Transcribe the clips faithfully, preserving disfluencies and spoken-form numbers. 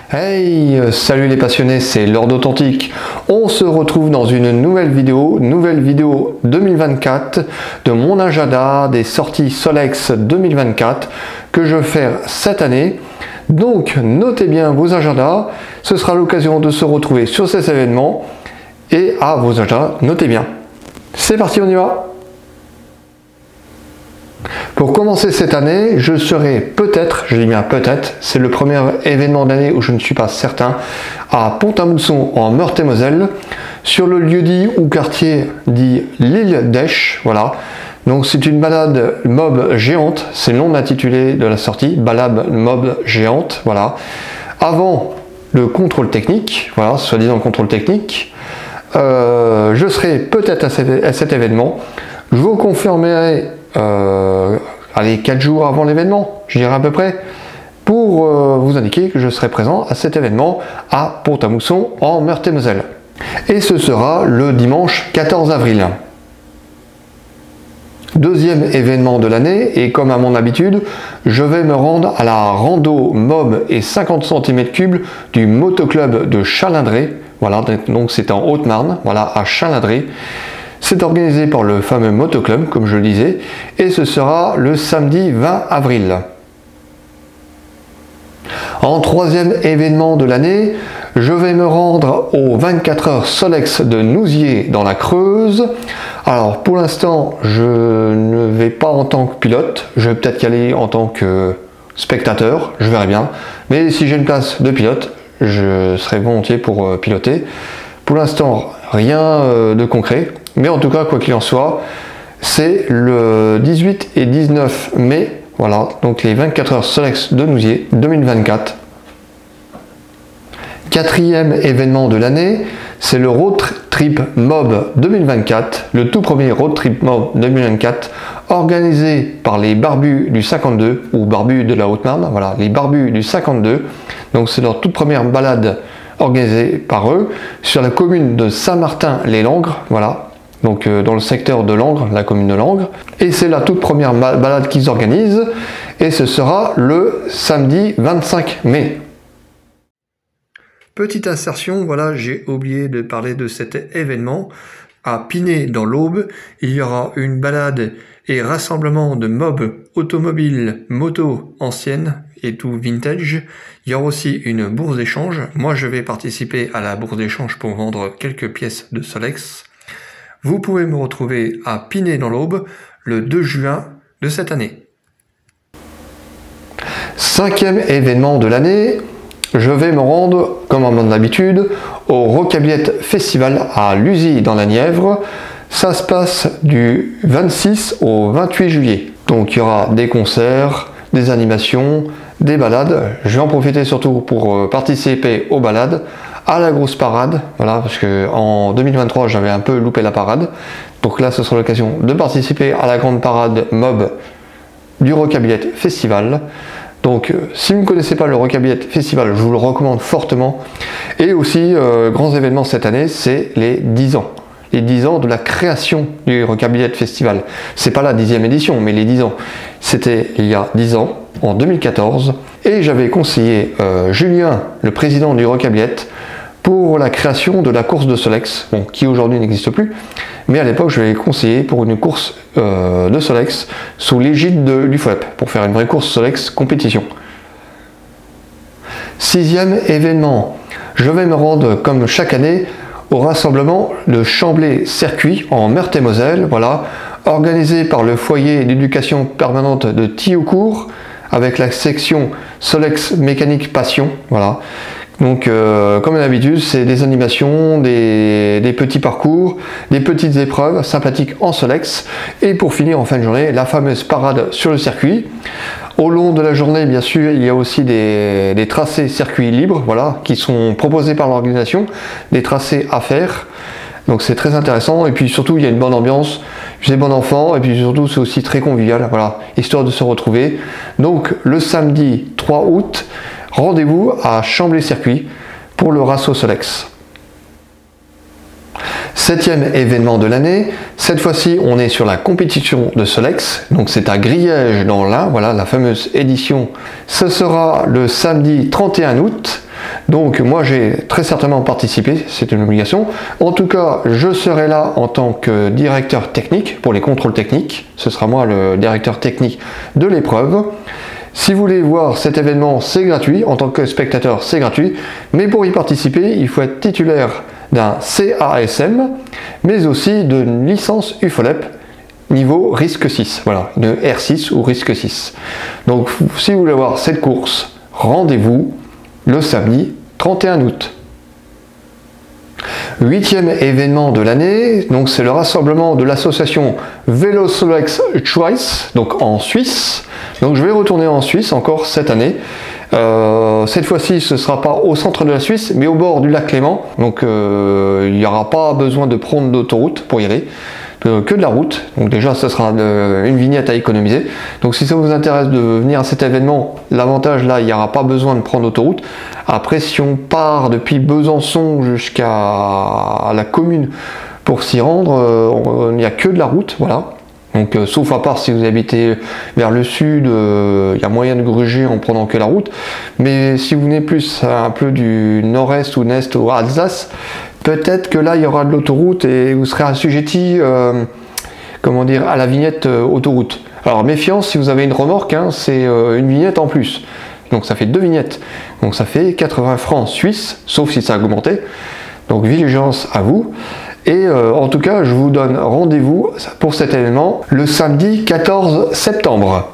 Hey, salut les passionnés, c'est Lord Authentique. On se retrouve dans une nouvelle vidéo, nouvelle vidéo deux mille vingt-quatre de mon agenda des sorties Solex deux mille vingt-quatre que je vais faire cette année. Donc notez bien vos agendas, ce sera l'occasion de se retrouver sur ces événements et à vos agendas, notez bien. C'est parti, on y va. Pour commencer cette année, je serai peut-être, je dis bien peut-être, c'est le premier événement d'année où je ne suis pas certain, à Pont-à-Mousson en Meurthe-et-Moselle, sur le lieu-dit ou quartier dit l'île d'Esch, voilà. Donc c'est une balade mob géante, c'est le nom intitulé de la sortie, balade mob géante, voilà. Avant le contrôle technique, voilà, soi-disant contrôle technique, euh, je serai peut-être à, à cet événement. Je vous confirmerai Euh, allez, quatre jours avant l'événement, je dirais à peu près, pour euh, vous indiquer que je serai présent à cet événement à Pont-à-Mousson en Meurthe-et-Moselle. Et ce sera le dimanche quatorze avril. Deuxième événement de l'année, et comme à mon habitude, je vais me rendre à la rando mob et cinquante centimètres cubes du motoclub de Chalindré. Voilà, donc c'est en Haute-Marne, voilà, à Chalindré. C'est organisé par le fameux motoclub, comme je le disais, et ce sera le samedi vingt avril. En troisième événement de l'année, je vais me rendre aux vingt-quatre heures Solex de Nousier dans la Creuse. Alors pour l'instant, je ne vais pas en tant que pilote, je vais peut-être y aller en tant que spectateur, je verrai bien. Mais si j'ai une place de pilote, je serai volontiers pour piloter. Pour l'instant, rien de concret. Mais en tout cas, quoi qu'il en soit, c'est le dix-huit et dix-neuf mai, voilà, donc les vingt-quatre heures Solex de Nousier deux mille vingt-quatre. Quatrième événement de l'année, c'est le Road Trip Mob deux mille vingt-quatre, le tout premier Road Trip Mob deux mille vingt-quatre, organisé par les Barbus du cinquante-deux, ou Barbus de la Haute-Marne, voilà, les Barbus du cinquante-deux, donc c'est leur toute première balade organisée par eux, sur la commune de Saint-Martin-les-Langres, voilà, donc euh, dans le secteur de Langres, la commune de Langres, et c'est la toute première balade qu'ils organisent, et ce sera le samedi vingt-cinq mai. Petite insertion, voilà, j'ai oublié de parler de cet événement. À Pinet dans l'Aube, il y aura une balade et rassemblement de mobs automobiles, motos anciennes et tout vintage. Il y aura aussi une bourse d'échange. Moi, je vais participer à la bourse d'échange pour vendre quelques pièces de Solex. Vous pouvez me retrouver à Pinet dans l'Aube le deux juin de cette année. Cinquième événement de l'année, je vais me rendre, comme à mon habitude, au Rockabillet Festival à Luzy dans la Nièvre. Ça se passe du vingt-six au vingt-huit juillet. Donc il y aura des concerts, des animations, des balades. Je vais en profiter surtout pour participer aux balades, à la grosse parade, voilà, parce que en deux mille vingt-trois j'avais un peu loupé la parade. Donc là ce sera l'occasion de participer à la grande parade mob du Rockabillet Festival. Donc si vous ne connaissez pas le Rockabillet Festival, je vous le recommande fortement. Et aussi, euh, grands événements cette année, c'est les dix ans. Les dix ans de la création du Rockabillet Festival. C'est pas la dixième édition, mais les dix ans. C'était il y a dix ans, en deux mille quatorze. Et j'avais conseillé euh, Julien, le président du Rockabillet, pour la création de la course de Solex, bon, qui aujourd'hui n'existe plus. Mais à l'époque, je l'ai conseillé pour une course euh, de Solex sous l'égide de l'U F O E P, pour faire une vraie course Solex compétition. Sixième événement, je vais me rendre comme chaque année au rassemblement de Chamblay Circuit en Meurthe-et-Moselle, voilà, organisé par le foyer d'éducation permanente de Thiaucourt, avec la section Solex Mécanique Passion, voilà. Donc, euh, comme d'habitude, c'est des animations, des, des petits parcours, des petites épreuves sympathiques en Solex. Et pour finir, en fin de journée, la fameuse parade sur le circuit. Au long de la journée, bien sûr, il y a aussi des, des tracés circuits libres, voilà, qui sont proposés par l'organisation, des tracés à faire. Donc c'est très intéressant. Et puis surtout, il y a une bonne ambiance, c'est bon enfant, et puis surtout, c'est aussi très convivial, voilà, histoire de se retrouver. Donc, le samedi trois août, rendez-vous à Chamblay Circuit pour le Rasso Solex. Septième événement de l'année, cette fois-ci on est sur la compétition de Solex, donc c'est à Griège dans l'Ain, voilà la fameuse édition. Ce sera le samedi trente et un août Donc moi j'ai très certainement participé, c'est une obligation. En tout cas, je serai là en tant que directeur technique pour les contrôles techniques. Ce sera moi le directeur technique de l'épreuve. Si vous voulez voir cet événement, c'est gratuit. En tant que spectateur, c'est gratuit. Mais pour y participer, il faut être titulaire d'un C A S M, mais aussi d'une licence U F O L E P niveau risque six. Voilà, de R six ou risque six. Donc si vous voulez voir cette course, rendez-vous le samedi trente et un août. Huitième événement de l'année, donc c'est le rassemblement de l'association Velosolex Choice, donc en Suisse. Donc je vais retourner en Suisse encore cette année. Euh, cette fois-ci, ce ne sera pas au centre de la Suisse, mais au bord du lac Léman. Donc euh, il n'y aura pas besoin de prendre d'autoroute pour y aller. Que de la route, donc déjà ce sera de, une vignette à économiser. Donc si ça vous intéresse de venir à cet événement, l'avantage là, il n'y aura pas besoin de prendre d'autoroute. Après, si on part depuis Besançon jusqu'à la commune pour s'y rendre, euh, il n'y a que de la route, voilà. Donc euh, sauf à part si vous habitez vers le sud, euh, il y a moyen de gruger en prenant que la route. Mais si vous venez plus un peu du nord-est ou nord-est ou Alsace, peut-être que là il y aura de l'autoroute et vous serez assujetti euh, comment dire, à la vignette euh, autoroute. Alors méfiance, si vous avez une remorque, hein, c'est euh, une vignette en plus. Donc ça fait deux vignettes. Donc ça fait quatre-vingts francs suisses, sauf si ça a augmenté. Donc vigilance à vous. Et euh, en tout cas, je vous donne rendez-vous pour cet événement le samedi quatorze septembre.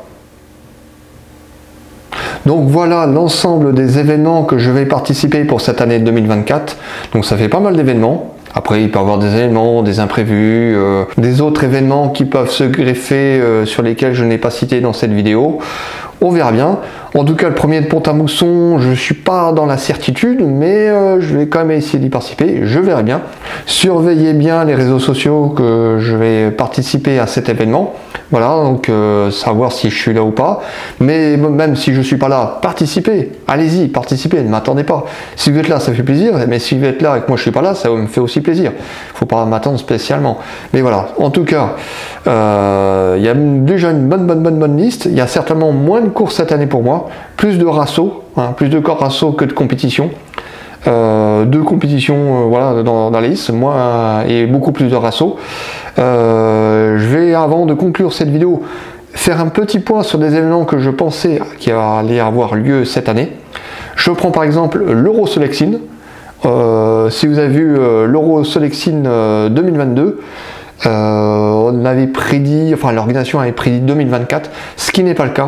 Donc voilà l'ensemble des événements que je vais participer pour cette année deux mille vingt-quatre. Donc ça fait pas mal d'événements. Après, il peut y avoir des événements, des imprévus, euh, des autres événements qui peuvent se greffer euh, sur lesquels je n'ai pas cité dans cette vidéo. On verra bien. En tout cas, le premier de Pont-à-Mousson, je ne suis pas dans la certitude, mais euh, je vais quand même essayer d'y participer. Je verrai bien. Surveillez bien les réseaux sociaux que je vais participer à cet événement. Voilà, donc euh, savoir si je suis là ou pas. Mais même si je ne suis pas là, participez. Allez-y, participez, ne m'attendez pas. Si vous êtes là, ça fait plaisir. Mais si vous êtes là et que moi je ne suis pas là, ça me fait aussi plaisir. Il ne faut pas m'attendre spécialement. Mais voilà, en tout cas, euh, il y a déjà une bonne, bonne, bonne, bonne liste. Il y a certainement moins de courses cette année pour moi. Plus de rassos, hein, plus de corps rassos que de compétition. Euh, deux compétitions euh, voilà, dans, dans la liste, moi et beaucoup plus de rassos. Euh, je vais, avant de conclure cette vidéo, faire un petit point sur des événements que je pensais qui allaient avoir lieu cette année. Je prends par exemple l'Eurosolexine. Euh, si vous avez vu euh, l'Eurosolexine euh, deux mille vingt-deux, Euh, on avait prédit, enfin l'organisation avait prédit deux mille vingt-quatre, ce qui n'est pas le cas.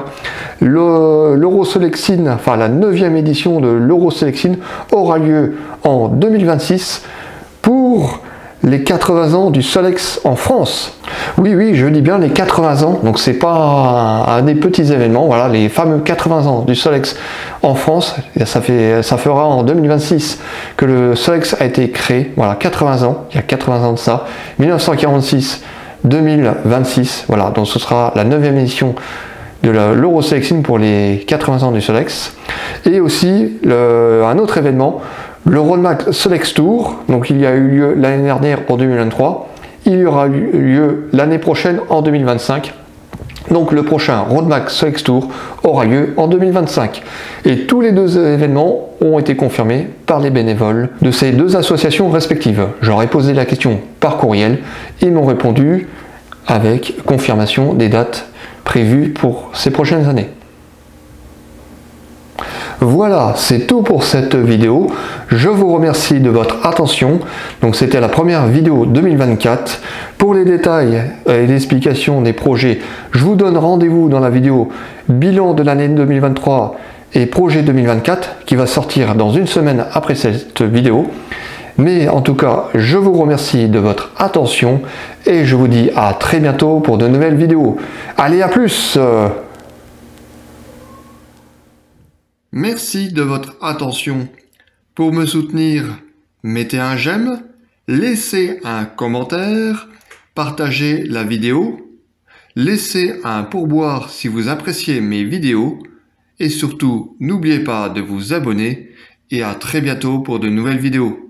L'Eurosolexine, enfin la neuvième édition de l'Eurosolexine aura lieu en deux mille vingt-six pour les quatre-vingts ans du Solex en France. Oui, oui, je dis bien les quatre-vingts ans, donc c'est pas un, un des petits événements, voilà, les fameux quatre-vingts ans du Solex en France, ça, fait, ça fera en deux mille vingt-six que le Solex a été créé, voilà, quatre-vingts ans, il y a quatre-vingts ans de ça, mille neuf cent quarante-six deux mille vingt-six, voilà, donc ce sera la neuvième édition de l'Eurosolexine pour les quatre-vingts ans du Solex, et aussi le, un autre événement, le Roadmax Solex Tour, donc il y a eu lieu l'année dernière en deux mille vingt-trois, il y aura eu lieu l'année prochaine en deux mille vingt-cinq. Donc le prochain Roadmax Solex Tour aura lieu en deux mille vingt-cinq. Et tous les deux événements ont été confirmés par les bénévoles de ces deux associations respectives. J'aurais posé la question par courriel, ils m'ont répondu avec confirmation des dates prévues pour ces prochaines années. Voilà, c'est tout pour cette vidéo. Je vous remercie de votre attention. Donc c'était la première vidéo deux mille vingt-quatre. Pour les détails et l'explication des projets, je vous donne rendez-vous dans la vidéo bilan de l'année deux mille vingt-trois et projet deux mille vingt-quatre qui va sortir dans une semaine après cette vidéo. Mais en tout cas, je vous remercie de votre attention et je vous dis à très bientôt pour de nouvelles vidéos. Allez, à plus! Merci de votre attention. Pour me soutenir, mettez un j'aime, laissez un commentaire, partagez la vidéo, laissez un pourboire si vous appréciez mes vidéos et surtout, n'oubliez pas de vous abonner et à très bientôt pour de nouvelles vidéos.